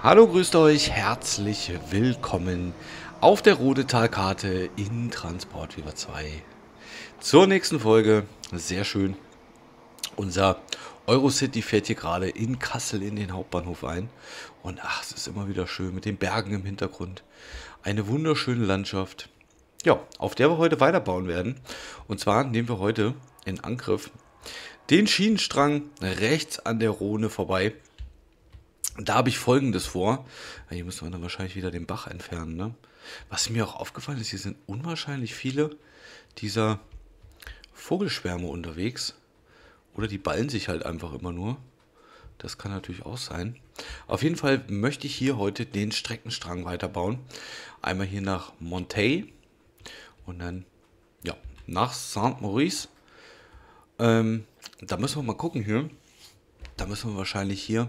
Hallo, grüßt euch, herzlich willkommen auf der Rudetalkarte in Transport Fever 2. Zur nächsten Folge, sehr schön. Unser Eurocity fährt hier gerade in Kassel in den Hauptbahnhof ein. Und ach, es ist immer wieder schön mit den Bergen im Hintergrund. Eine wunderschöne Landschaft, ja, auf der wir heute weiterbauen werden. Und zwar nehmen wir heute in Angriff den Schienenstrang rechts an der Rhone vorbei. Da habe ich Folgendes vor. Hier müssen wir dann wahrscheinlich wieder den Bach entfernen. Ne? Was mir auch aufgefallen ist, hier sind unwahrscheinlich viele dieser Vogelschwärme unterwegs. Oder die ballen sich halt einfach immer nur. Das kann natürlich auch sein. Auf jeden Fall möchte ich hier heute den Streckenstrang weiterbauen. Einmal hier nach Monteil und dann ja, nach Saint-Maurice. Da müssen wir mal gucken hier. Da müssen wir wahrscheinlich hier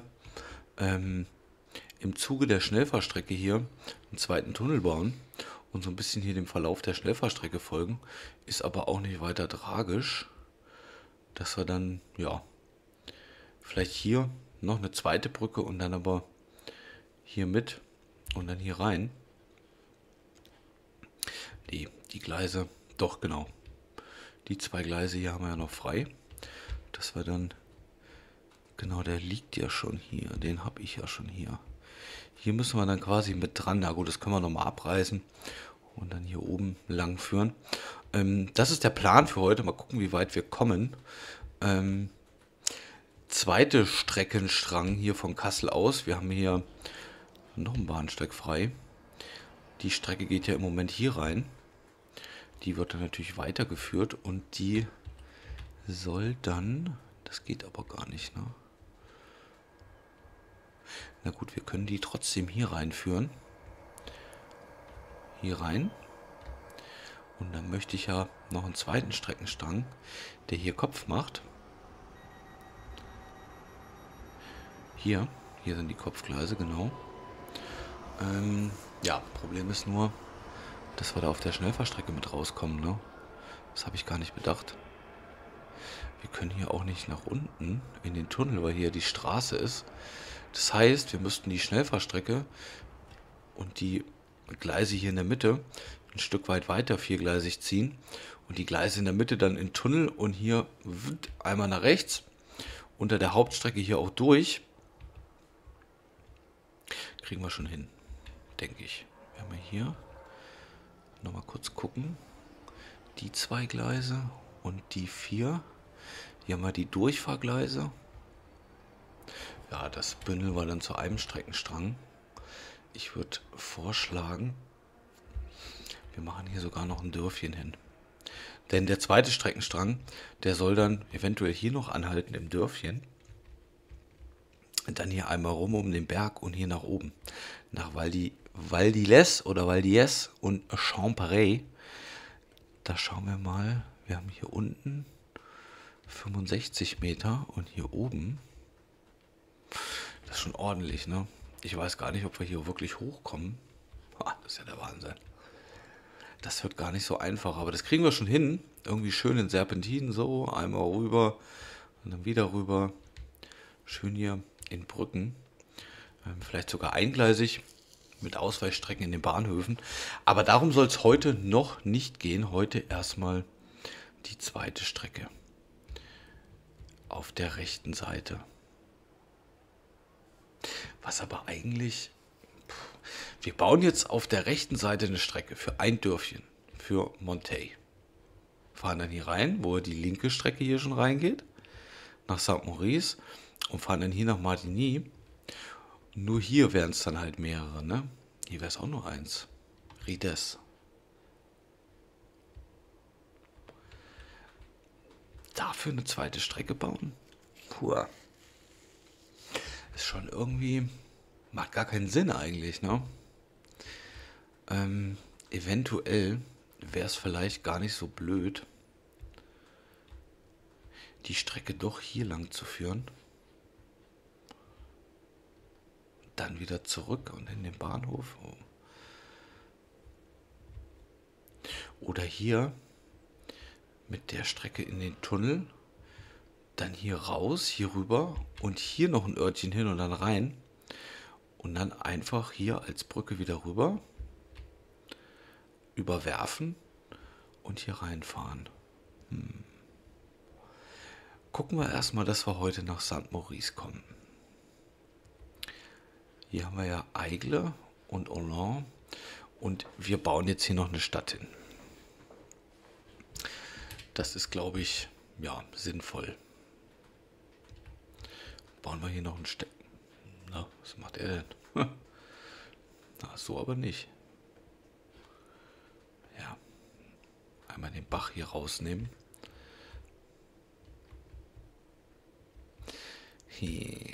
im Zuge der Schnellfahrstrecke hier einen zweiten Tunnel bauen und so ein bisschen hier dem Verlauf der Schnellfahrstrecke folgen. Ist aber auch nicht weiter tragisch, dass wir dann, ja, vielleicht hier noch eine zweite Brücke und dann aber hier mit und dann hier rein. Nee, die Gleise, doch genau. Die zwei Gleise hier haben wir ja noch frei. Dass wir dann, genau, der liegt ja schon hier, den habe ich ja schon hier. Hier müssen wir dann quasi mit dran. Na gut, das können wir nochmal abreißen und dann hier oben lang führen. Das ist der Plan für heute. Mal gucken, wie weit wir kommen. Zweite Streckenstrang hier von Kassel aus. Wir haben hier noch einen Bahnsteig frei. Die Strecke geht ja im Moment hier rein. Die wird dann natürlich weitergeführt und die soll dann... Das geht aber gar nicht, ne? Na gut, wir können die trotzdem hier reinführen. Hier rein. Und dann möchte ich ja noch einen zweiten Streckenstrang, der hier Kopf macht. Hier sind die Kopfgleise, genau. Ja, Problem ist nur, dass wir da auf der Schnellfahrstrecke mit rauskommen, ne? Das habe ich gar nicht bedacht. Wir können hier auch nicht nach unten in den Tunnel, weil hier die Straße ist. Das heißt, wir müssten die Schnellfahrstrecke und die Gleise hier in der Mitte ein Stück weit weiter viergleisig ziehen und die Gleise in der Mitte dann in den Tunnel und hier einmal nach rechts unter der Hauptstrecke hier auch durch. Kriegen wir schon hin, denke ich. Wir haben hier nochmal kurz gucken. Die zwei Gleise und die vier. Hier haben wir die Durchfahrgleise. Ja, das bündeln wir dann zu einem Streckenstrang. Ich würde vorschlagen, wir machen hier sogar noch ein Dörfchen hin. Denn der zweite Streckenstrang, der soll dann eventuell hier noch anhalten im Dörfchen. Und dann hier einmal rum um den Berg und hier nach oben. Nach Val d'Illes oder Val d'Illes und Champaray. Da schauen wir mal, wir haben hier unten 65 Meter und hier oben, das ist schon ordentlich, ne? Ich weiß gar nicht, ob wir hier wirklich hochkommen. Das ist ja der Wahnsinn. Das wird gar nicht so einfach, aber das kriegen wir schon hin. Irgendwie schön in Serpentinen so, einmal rüber und dann wieder rüber. Schön hier in Brücken. Vielleicht sogar eingleisig mit Ausweichstrecken in den Bahnhöfen. Aber darum soll es heute noch nicht gehen. Heute erstmal die zweite Strecke. Auf der rechten Seite. Was aber eigentlich... Wir bauen jetzt auf der rechten Seite eine Strecke für ein Dörfchen. Für Monteil. Fahren dann hier rein, wo die linke Strecke hier schon reingeht. Nach Saint-Maurice. Und fahren dann hier nach Martigny. Nur hier wären es dann halt mehrere, ne? Hier wäre es auch nur eins. Rides. Dafür eine zweite Strecke bauen? Puh. Ist schon irgendwie... Macht gar keinen Sinn eigentlich, ne? Eventuell wäre es vielleicht gar nicht so blöd, die Strecke doch hier lang zu führen. Dann wieder zurück und in den Bahnhof. Oder hier mit der Strecke in den Tunnel, dann hier raus, hier rüber und hier noch ein Örtchen hin und dann rein. und dann einfach hier als Brücke wieder rüber, überwerfen und hier reinfahren. Gucken wir erstmal, dass wir heute nach St. Maurice kommen. Hier haben wir ja Aigle und Hollande und wir bauen jetzt hier noch eine Stadt hin. Das ist, glaube ich, ja, sinnvoll. Bauen wir hier noch ein Städtchen. Na, was macht er denn? Na, so aber nicht. Ja, einmal den Bach hier rausnehmen. Hier.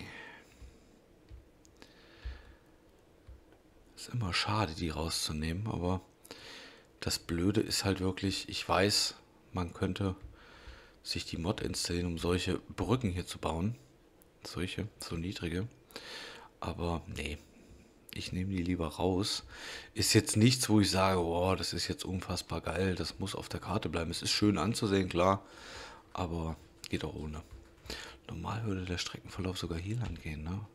Ist immer schade, die rauszunehmen, aber das Blöde ist halt wirklich, ich weiß, man könnte sich die Mod installieren, um solche Brücken hier zu bauen. Solche, so niedrige. Aber nee, ich nehme die lieber raus. Ist jetzt nichts, wo ich sage, oh, das ist jetzt unfassbar geil, das muss auf der Karte bleiben. Es ist schön anzusehen, klar, aber geht auch ohne. Normal würde der Streckenverlauf sogar hier lang gehen, ne?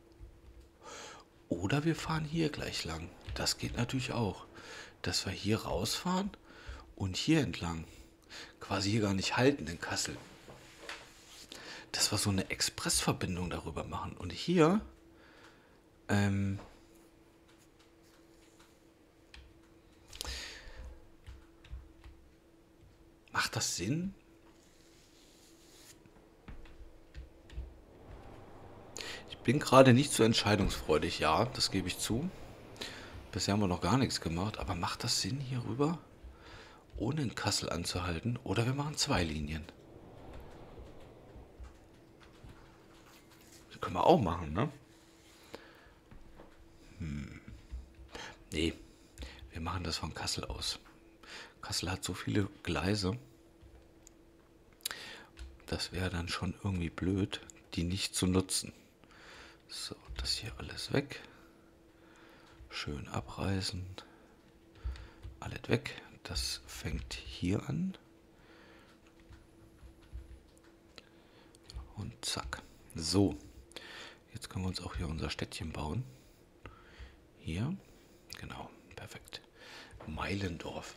Oder wir fahren hier gleich lang. Das geht natürlich auch. Dass wir hier rausfahren und hier entlang. Quasi hier gar nicht halten in Kassel. Dass wir so eine Expressverbindung darüber machen. Und hier macht das Sinn? Ich bin gerade nicht so entscheidungsfreudig, ja, das gebe ich zu. Bisher haben wir noch gar nichts gemacht, aber macht das Sinn, hier rüber, ohne in Kassel anzuhalten? Oder wir machen 2 Linien. Das können wir auch machen, ne? Nee, wir machen das von Kassel aus. Kassel hat so viele Gleise. Das wäre dann schon irgendwie blöd, die nicht zu nutzen. So, das hier alles weg. Schön abreißen. Alles weg. Das fängt hier an. Und zack. So. Jetzt können wir uns auch hier unser Städtchen bauen. Hier. Genau. Perfekt. Meilendorf.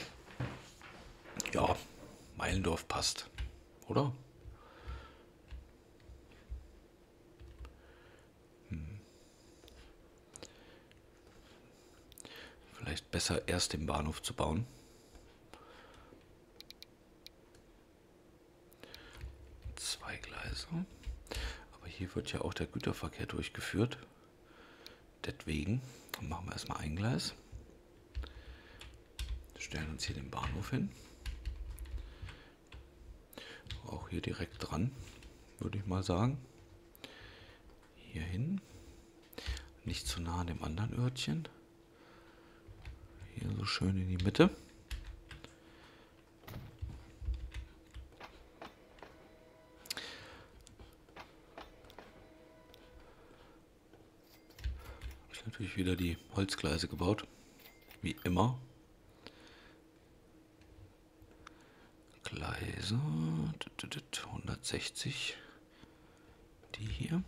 Ja, Meilendorf passt. Oder? Vielleicht besser erst den Bahnhof zu bauen. Zwei Gleise. Aber hier wird ja auch der Güterverkehr durchgeführt. Deswegen machen wir erstmal ein Gleis. Stellen uns hier den Bahnhof hin. Auch hier direkt dran, würde ich mal sagen. Hier hin. Nicht zu nah an dem anderen Örtchen. Hier so schön in die Mitte. Habe ich natürlich wieder die Holzgleise gebaut. Wie immer. Gleise 160. Die hier.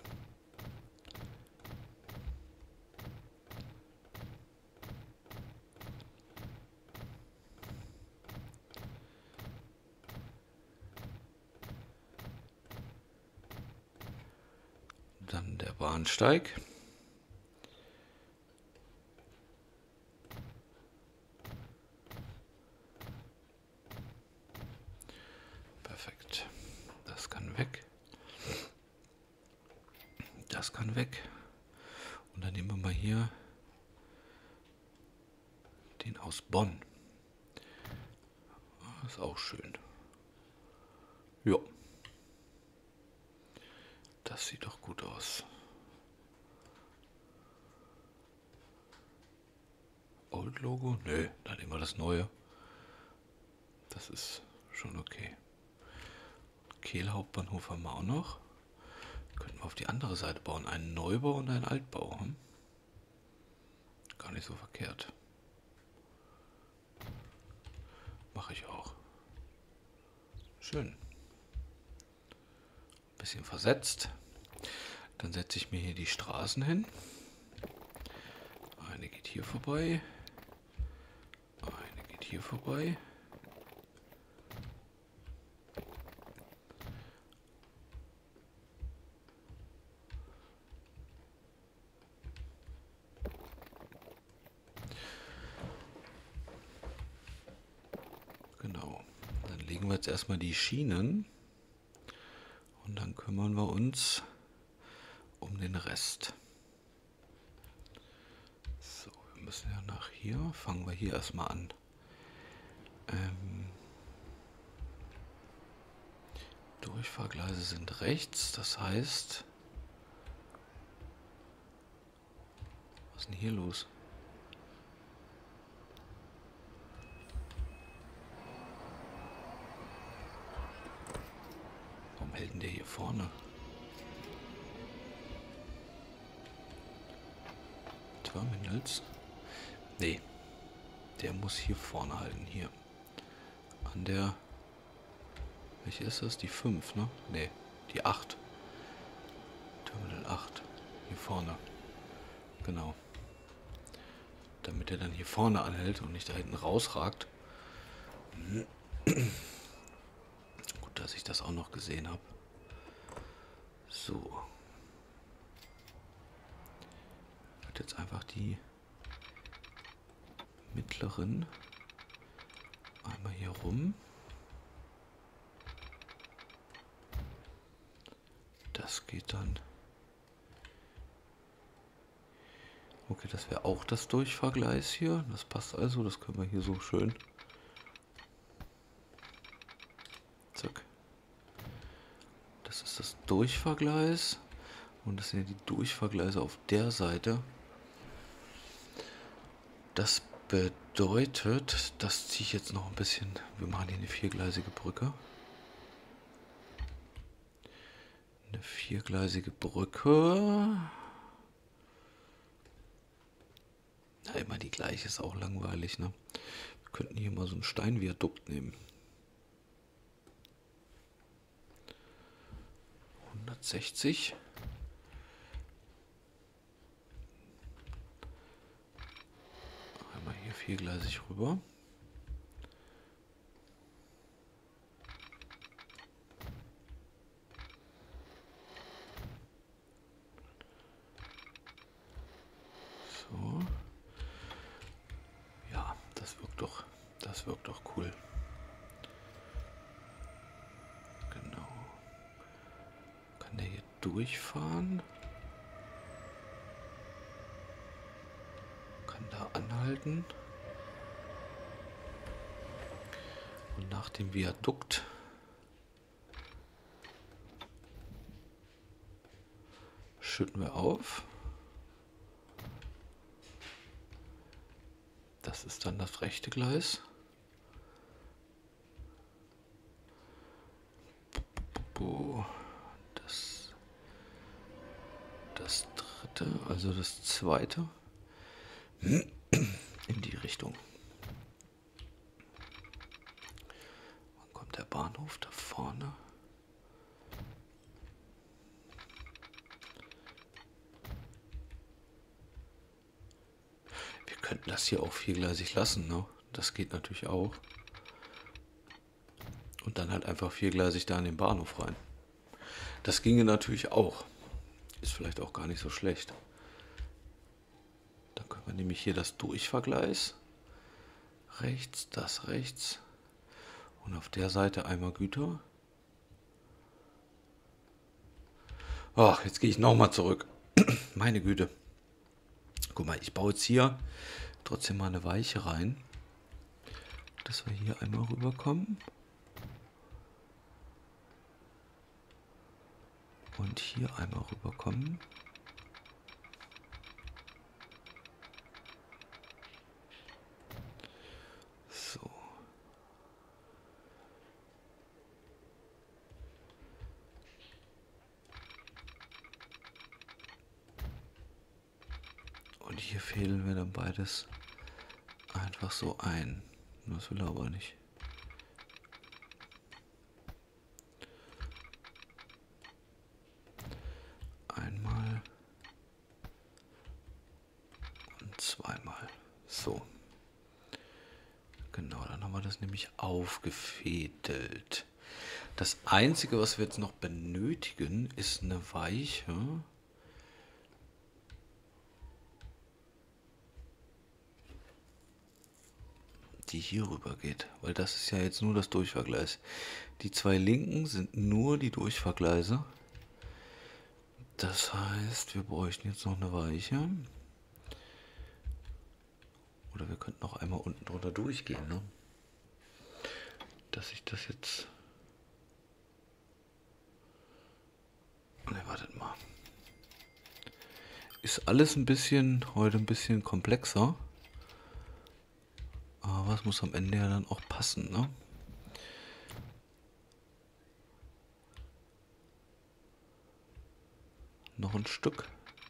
Dann der Bahnsteig. Perfekt. Das kann weg. Das kann weg. Und dann nehmen wir mal hier den aus Bonn. Ist auch schön. Ja. Das sieht doch gut aus. Old Logo? Nö, dann nehmen wir das neue. Das ist schon okay. Kehl Hauptbahnhof haben wir auch noch. Könnten wir auf die andere Seite bauen. Einen Neubau und einen Altbau. Gar nicht so verkehrt. Mache ich auch. Schön. Bisschen versetzt. Dann setze ich mir hier die Straßen hin. Eine geht hier vorbei. Eine geht hier vorbei. Genau. Dann legen wir jetzt erstmal die Schienen. Und dann kümmern wir uns um den Rest. So, wir müssen ja nach hier. Fangen wir hier erstmal an. Durchfahrgleise sind rechts, das heißt... Was ist denn hier los? Warum hält denn der hier vorne? Terminals? Nee, der muss hier vorne halten, hier. An der... Welche ist das? Die 5, ne? Nee, die 8. Terminal 8. Hier vorne. Genau. Damit er dann hier vorne anhält und nicht da hinten rausragt. Gut, dass ich das auch noch gesehen habe. So. Ich werde jetzt einfach die mittleren einmal hier rum. Das geht dann. Okay, das wäre auch das Durchfahrgleis hier. Das passt also, das können wir hier so schön. Zack. Das ist das Durchfahrgleis. Und das sind ja die Durchfahrgleise auf der Seite. Das bedeutet, das ziehe ich jetzt noch ein bisschen. Wir machen hier eine viergleisige Brücke. Eine viergleisige Brücke. Na, immer die gleiche ist auch langweilig, ne? Wir könnten hier mal so ein Steinviadukt nehmen. 160. Einmal hier viergleisig rüber. So. Ja, das wirkt doch cool. Genau. Kann der hier durchfahren? Kann da anhalten? Und nach dem Viadukt schütten wir auf. Das ist dann das rechte Gleis. Das dritte, also das zweite, in die Richtung. Wann kommt der Bahnhof da vorne? Wir könnten das hier auch viergleisig lassen, ne? Das geht natürlich auch. Und dann halt einfach viergleisig da in den Bahnhof rein. Das ginge natürlich auch. Ist vielleicht auch gar nicht so schlecht. Dann können wir nämlich hier das Durchfahrgleis. Rechts, das rechts. Und auf der Seite einmal Güter. Ach, jetzt gehe ich nochmal zurück. Meine Güte. Guck mal, ich baue jetzt hier trotzdem mal eine Weiche rein. Dass wir hier einmal rüberkommen. Und hier einmal rüberkommen. So. Und hier fädeln wir dann beides einfach so ein. Das will er aber nicht. Einmal und zweimal. So. Genau, dann haben wir das nämlich aufgefädelt. Das Einzige, was wir jetzt noch benötigen, ist eine Weiche. Die hier rüber geht, weil das ist ja jetzt nur das Durchfahrgleis. Die zwei linken sind nur die Durchfahrgleise. Das heißt, wir bräuchten jetzt noch eine Weiche. Oder wir könnten noch einmal unten drunter durchgehen, ne? Dass ich das jetzt... Ne, wartet mal. Ist alles heute ein bisschen komplexer. Aber es muss am Ende ja dann auch passen, ne? Noch ein Stück.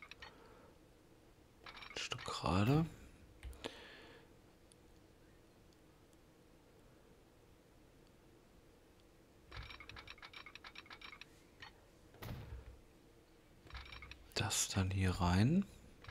Ein Stück gerade. Das dann hier rein.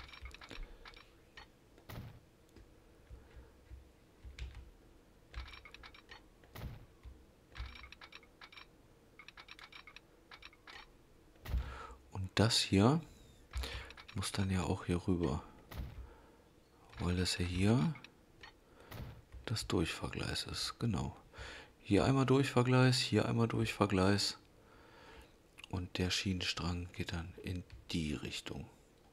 Und das hier muss dann ja auch hier rüber. Weil das ja hier das Durchfahrgleis ist. Genau. Hier einmal Durchfahrgleis, hier einmal Durchfahrgleis. Und der Schienenstrang geht dann in die Richtung.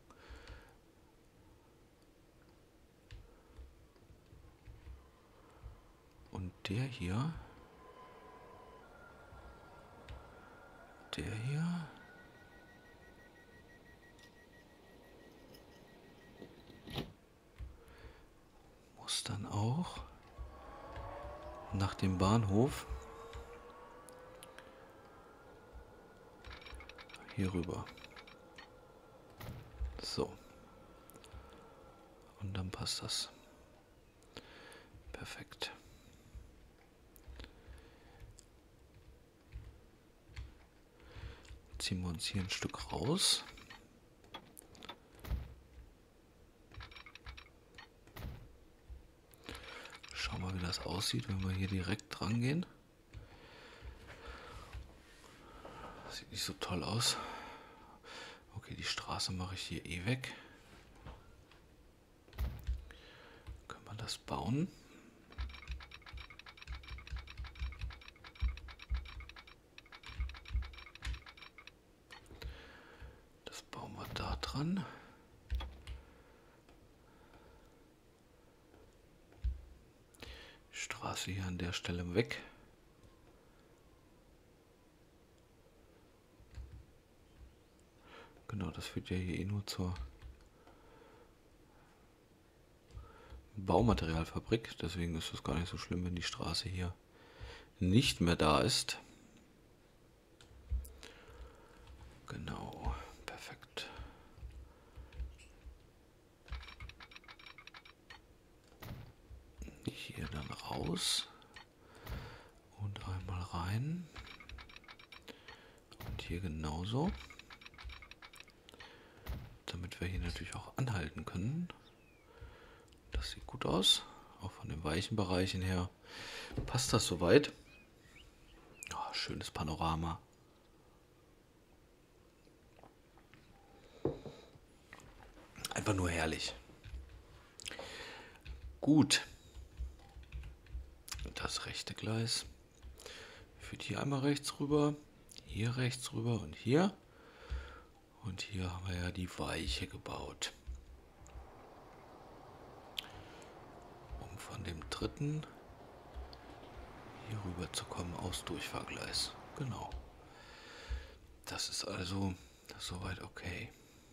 Und der hier muss dann auch nach dem Bahnhof hier rüber. So. Und dann passt das. Perfekt. Ziehen wir uns hier ein Stück raus. Schauen wir mal, wie das aussieht, wenn wir hier direkt dran gehen. Sieht nicht so toll aus. Okay, die Straße mache ich hier eh weg. Können wir das bauen? Das bauen wir da dran. Straße hier an der Stelle weg. Genau, das führt ja hier eh nur zur Baumaterialfabrik. Deswegen ist es gar nicht so schlimm, wenn die Straße hier nicht mehr da ist. Genau, perfekt. Hier dann raus und einmal rein. Und hier genauso. Damit wir hier natürlich auch anhalten können. Das sieht gut aus. Auch von den weichen Bereichen her passt das soweit. Oh, schönes Panorama. Einfach nur herrlich. Gut. Das rechte Gleis führt hier einmal rechts rüber, hier rechts rüber und hier. Und hier haben wir ja die Weiche gebaut. Um von dem dritten hier rüber zu kommen aus Durchfahrgleis. Genau. Das ist also soweit okay.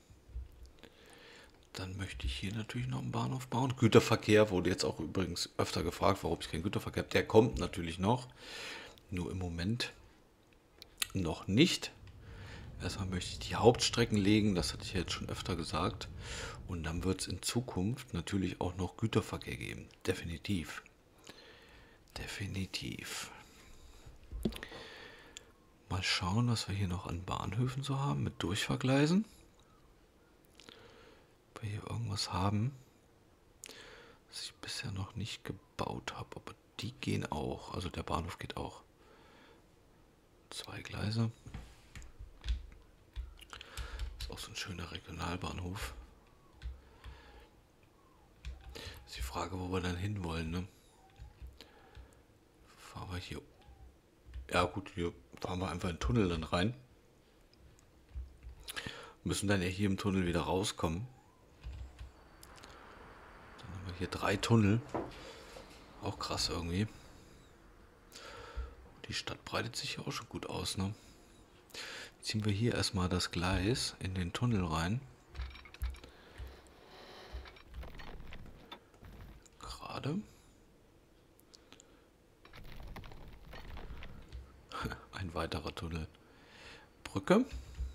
Dann möchte ich hier natürlich noch einen Bahnhof bauen. Güterverkehr wurde jetzt auch übrigens öfter gefragt, warum ich keinen Güterverkehr habe. Der kommt natürlich noch. Nur im Moment noch nicht. Erstmal möchte ich die Hauptstrecken legen, das hatte ich ja jetzt schon öfter gesagt. Und dann wird es in Zukunft natürlich auch noch Güterverkehr geben. Definitiv. Definitiv. Mal schauen, was wir hier noch an Bahnhöfen so haben mit Durchfahrgleisen. Ob wir hier irgendwas haben. was ich bisher noch nicht gebaut habe. Aber die gehen auch. Also der Bahnhof geht auch. 2 Gleise. Ist auch so ein schöner Regionalbahnhof. Ist die Frage, wo wir dann hinwollen, ne? Fahren wir hier. Ja gut, hier fahren wir einfach in den Tunnel dann rein. Müssen dann ja hier im Tunnel wieder rauskommen. Dann haben wir hier 3 Tunnel. Auch krass irgendwie. Die Stadt breitet sich ja auch schon gut aus, ne? Ziehen wir hier erstmal das Gleis in den Tunnel rein. Gerade. Ein weiterer Tunnel. Brücke.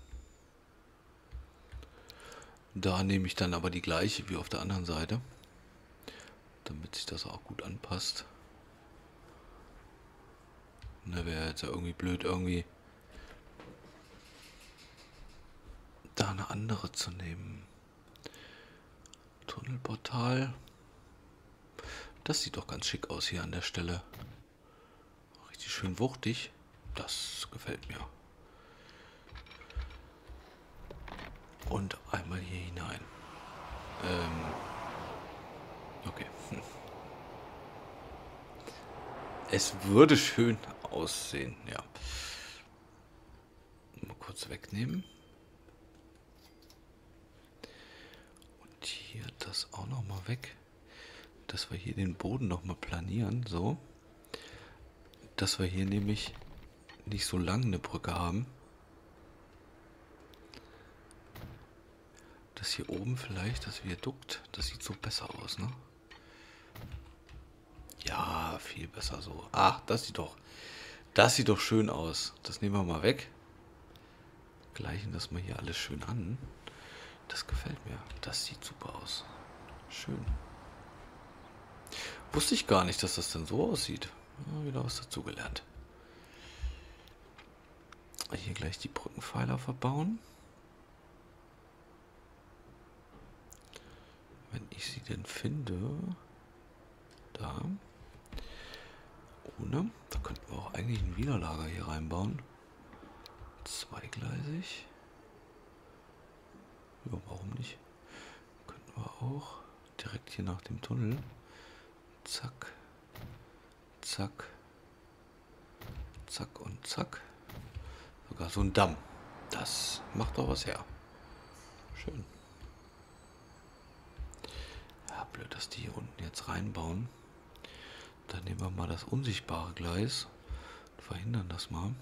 Da nehme ich dann aber die gleiche wie auf der anderen Seite, damit sich das auch gut anpasst. Ne, wäre jetzt ja irgendwie blöd, irgendwie da eine andere zu nehmen. Tunnelportal. Das sieht doch ganz schick aus hier an der Stelle. Richtig schön wuchtig. Das gefällt mir. Und einmal hier hinein. Okay. Es würde schön aussehen, ja. Mal kurz wegnehmen. Und hier das auch noch mal weg. Dass wir hier den Boden noch mal planieren, so. Dass wir hier nämlich nicht so lang eine Brücke haben. Das hier oben vielleicht, das Viadukt, das sieht so besser aus, ne? Ja, viel besser so. Ach, das sieht doch schön aus. Das nehmen wir mal weg. Gleichen das mal hier alles schön an. Das gefällt mir. Das sieht super aus. Schön. Wusste ich gar nicht, dass das dann so aussieht. Ja, wieder was dazugelernt. Hier gleich die Brückenpfeiler verbauen. Wenn ich sie denn finde. Da. Ohne. Da könnten wir auch eigentlich ein Widerlager hier reinbauen. Zweigleisig. Ja, warum nicht? Könnten wir auch direkt hier nach dem Tunnel. Zack. Zack. Zack und zack. Sogar so ein Damm. Das macht doch was her. Schön. Ja, blöd, dass die hier unten jetzt reinbauen. Dann nehmen wir mal das unsichtbare Gleis und verhindern das mal.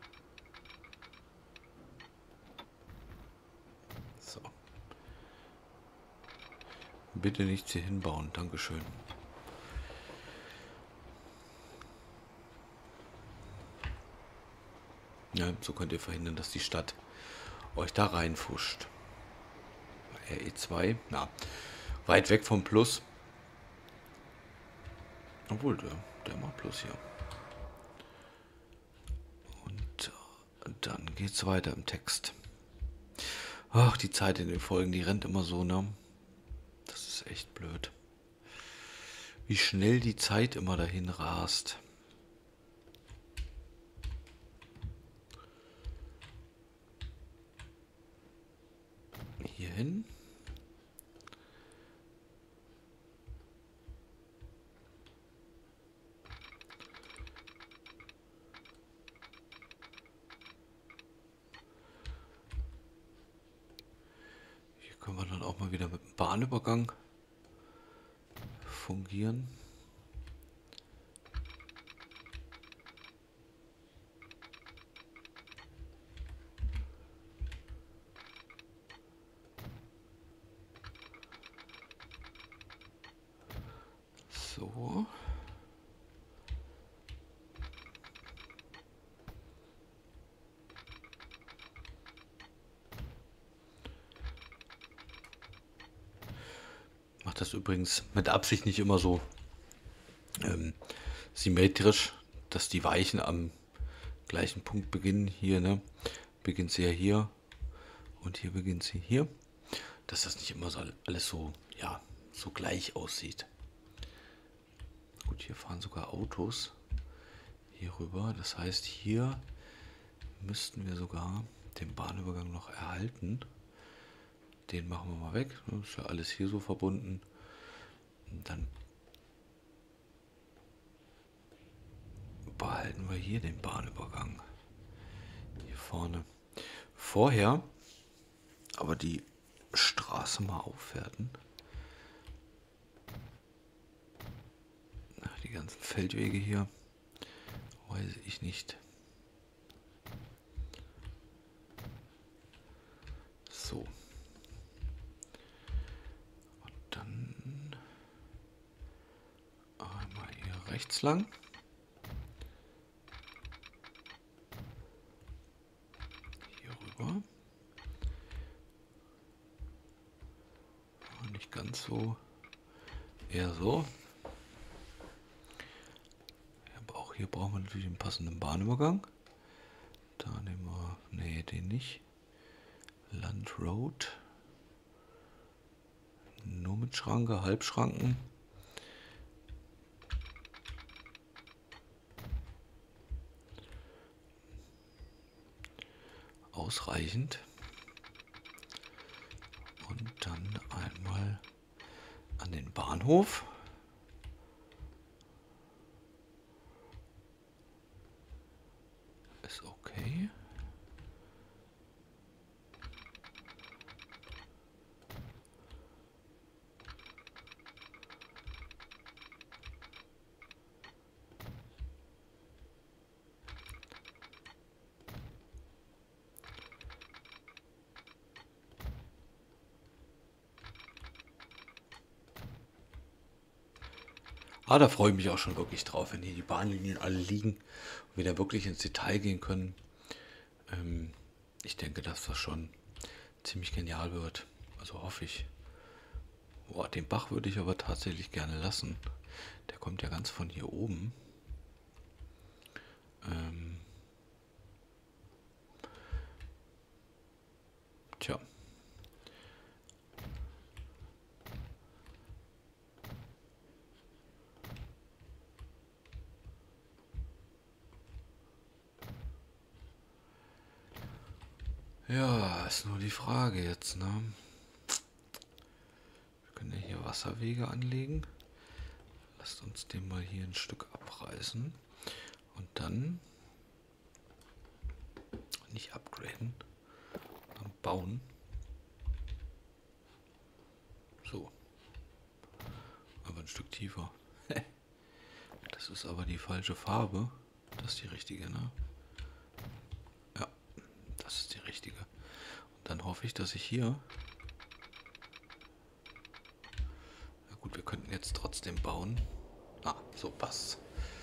So. Bitte nichts hier hinbauen. Dankeschön. Ja, so könnt ihr verhindern, dass die Stadt euch da reinfuscht. RE2, na, weit weg vom Plus. Obwohl, der macht Plus hier. Und dann geht's weiter im Text. Ach, die Zeit in den Folgen, die rennt immer so, ne? Das ist echt blöd. Wie schnell die Zeit immer dahin rast. Hier hin. Hier können wir dann auch mal wieder mit dem Bahnübergang fungieren. So. Macht das übrigens mit Absicht nicht immer so symmetrisch, dass die Weichen am gleichen Punkt beginnen. Hier, ne? Beginnt sie ja hier und hier beginnt sie hier. Dass das nicht immer so alles so, ja, so gleich aussieht. Gut, hier fahren sogar Autos hier rüber. Das heißt, hier müssten wir sogar den Bahnübergang noch erhalten. Den machen wir mal weg. Das ist ja alles hier so verbunden. Und dann behalten wir hier den Bahnübergang. Hier vorne. Vorher aber die Straße mal aufwerten. Die ganzen Feldwege hier. Weiß ich nicht. So. Und dann einmal hier rechts lang. Hier rüber. Nicht ganz so. Eher so. Aber auch hier brauchen wir natürlich einen passenden Bahnübergang. Da nehmen wir. Nee, den nicht. Land Road. Nur mit Schranke, Halbschranken. Ausreichend. Und dann einmal an den Bahnhof. Ist okay. Da freue ich mich auch schon wirklich drauf, wenn hier die Bahnlinien alle liegen und wir da wirklich ins Detail gehen können. Ich denke, dass das schon ziemlich genial wird. Also hoffe ich. Boah, den Bach würde ich aber tatsächlich gerne lassen. Der kommt ja ganz von hier oben. Tja. Ja, ist nur die Frage jetzt, ne? Wir können ja hier Wasserwege anlegen. Lasst uns den mal hier ein Stück abreißen. Und dann nicht upgraden, sondern bauen. So. Aber ein Stück tiefer. Das ist aber die falsche Farbe. Das ist die richtige, ne? Ja, das ist die richtige. Und dann hoffe ich, dass ich hier... Na gut, wir könnten jetzt trotzdem bauen. So passt.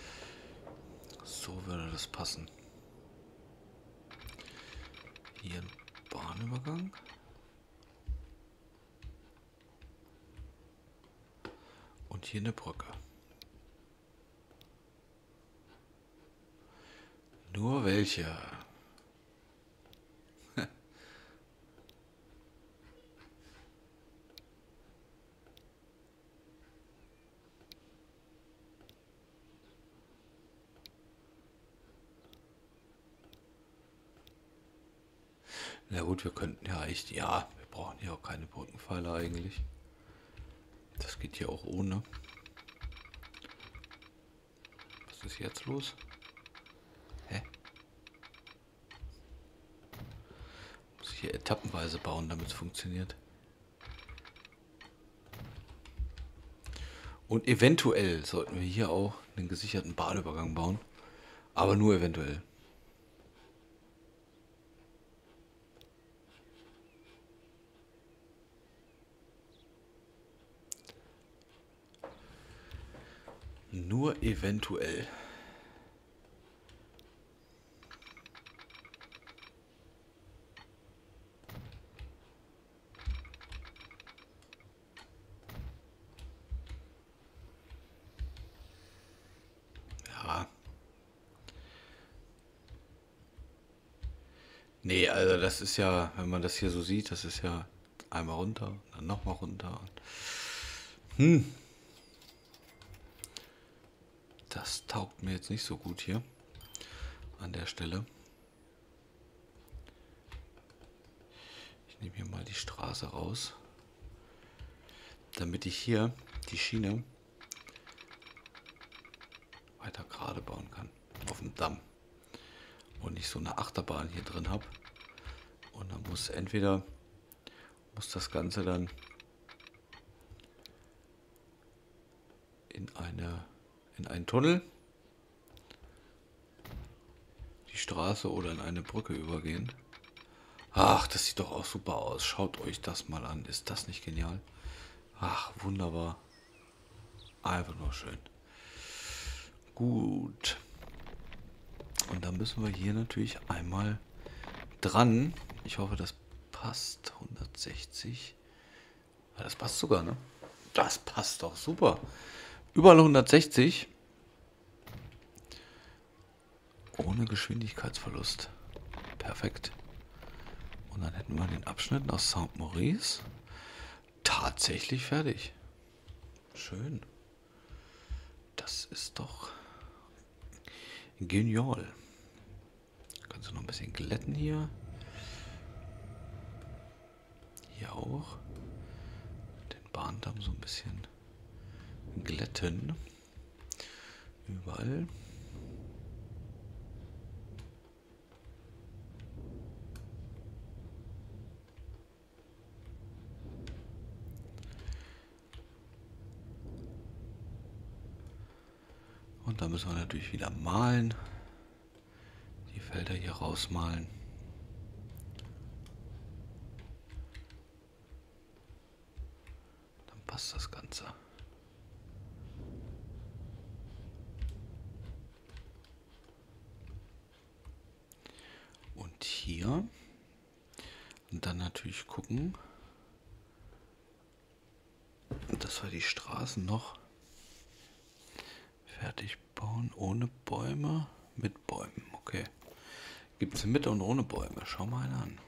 So würde das passen. Hier ein Bahnübergang. Und hier eine Brücke. Nur welche? Na gut, wir könnten ja echt, ja, wir brauchen hier auch keine Brückenpfeiler eigentlich. Das geht hier auch ohne. Was ist jetzt los? Hä? Muss ich hier etappenweise bauen, damit es funktioniert. Und eventuell sollten wir hier auch einen gesicherten Bahnübergang bauen. Aber nur eventuell. Nur eventuell. Ja. Nee, also das ist ja, wenn man das hier so sieht, das ist ja einmal runter, dann nochmal runter. Das taugt mir jetzt nicht so gut hier an der Stelle. Ich nehme hier mal die Straße raus, damit ich hier die Schiene weiter gerade bauen kann auf dem Damm und nicht so eine Achterbahn hier drin habe. Und dann muss das Ganze dann in einen Tunnel, die Straße oder in eine Brücke übergehen. Ach, das sieht doch auch super aus. Schaut euch das mal an. Ist das nicht genial? Ach, wunderbar. Einfach nur schön. Gut. Und dann müssen wir hier natürlich einmal dran. Ich hoffe, das passt. 160. Ja, das passt sogar, ne? Das passt doch super. Überall 160. Ohne Geschwindigkeitsverlust. Perfekt. Und dann hätten wir den Abschnitt nach Saint-Maurice tatsächlich fertig. Schön. Das ist doch genial. Kannst du noch ein bisschen glätten hier. Hier auch. Den Bahndamm so ein bisschen glätten. Überall. Und da müssen wir natürlich wieder malen. Die Felder hier rausmalen. Dann passt das Ganze. Und hier. Und dann natürlich gucken, dass wir die Straßen noch fertig bauen, ohne Bäume, mit Bäumen. Okay. Gibt es mit und ohne Bäume? Schau mal einen an.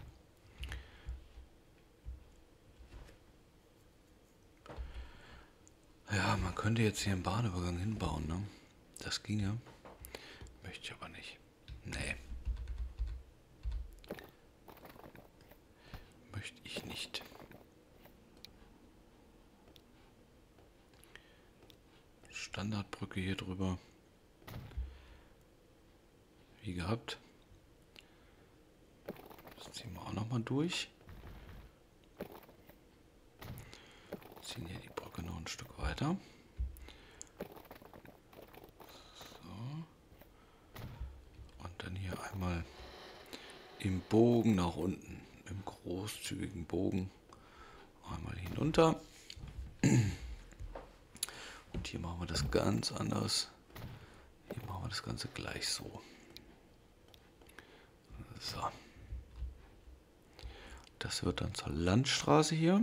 Ja, man könnte jetzt hier einen Bahnübergang hinbauen, ne? Das ginge. Möchte ich aber nicht. Nee. Möchte ich nicht. Standardbrücke hier drüber. Wie gehabt. Das ziehen wir auch nochmal durch. Ziehen hier die Brücke noch ein Stück weiter. So. Und dann hier einmal im Bogen nach unten. Im großzügigen Bogen. Einmal hinunter. Und hier machen wir das ganz anders. Hier machen wir das Ganze gleich so. So. Das wird dann zur Landstraße hier.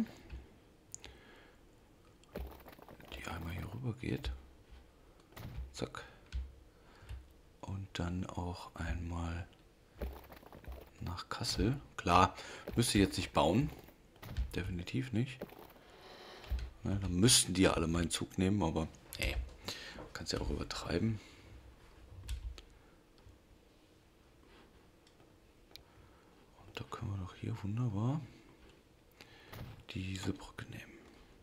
Die einmal hier rüber geht. Zack. Und dann auch einmal nach Kassel. Klar, müsste ich jetzt nicht bauen. Definitiv nicht. Ja, dann müssten die ja alle meinen Zug nehmen, aber hey, kannst ja auch übertreiben. Und da können wir doch hier wunderbar diese Brücke nehmen.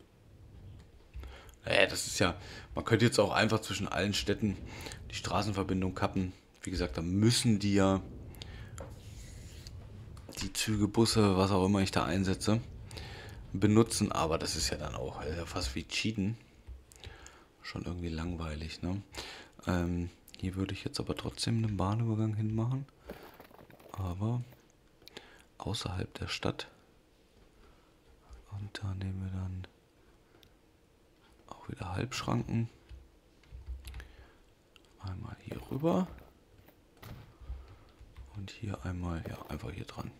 Naja, das ist ja, man könnte jetzt auch einfach zwischen allen Städten die Straßenverbindung kappen. Wie gesagt, da müssen die ja die Züge, Busse, was auch immer ich da einsetze, benutzen, aber das ist ja dann auch ja fast wie Cheaten. Schon irgendwie langweilig, ne? Hier würde ich jetzt aber trotzdem einen Bahnübergang hinmachen, aber außerhalb der Stadt. Und da nehmen wir dann auch wieder Halbschranken. Einmal hier rüber und hier einmal, ja, einfach hier dran.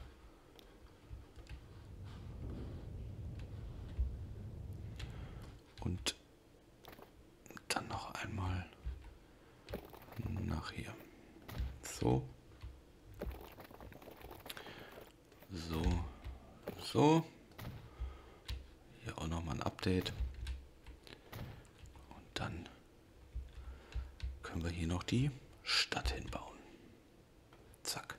Und dann noch einmal nach hier. So. So. So. Hier auch nochmal ein Update. Und dann können wir hier noch die Stadt hinbauen. Zack.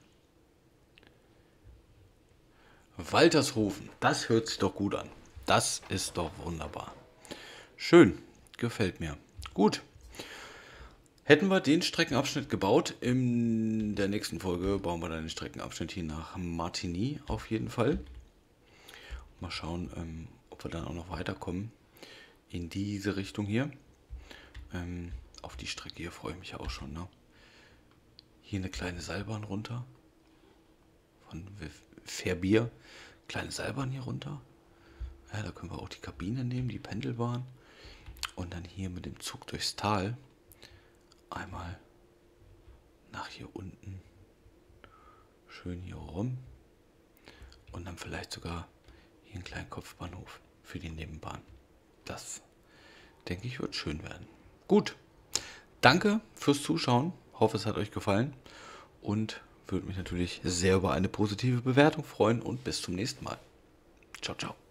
Waltershofen, das hört sich doch gut an. Das ist doch wunderbar. Schön, gefällt mir. Gut. Hätten wir den Streckenabschnitt gebaut, in der nächsten Folge bauen wir dann den Streckenabschnitt hier nach Martigny auf jeden Fall. Mal schauen, ob wir dann auch noch weiterkommen in diese Richtung hier. Auf die Strecke hier freue ich mich auch schon. Ne? Hier eine kleine Seilbahn runter. Von Verbier. Kleine Seilbahn hier runter. Ja, da können wir auch die Kabine nehmen, die Pendelbahn. Und dann hier mit dem Zug durchs Tal. Einmal nach hier unten. Schön hier rum. Und dann vielleicht sogar hier einen kleinen Kopfbahnhof für die Nebenbahn. Das, denke ich, wird schön werden. Gut. Danke fürs Zuschauen. Hoffe, es hat euch gefallen. Und würde mich natürlich sehr über eine positive Bewertung freuen. Und bis zum nächsten Mal. Ciao, ciao.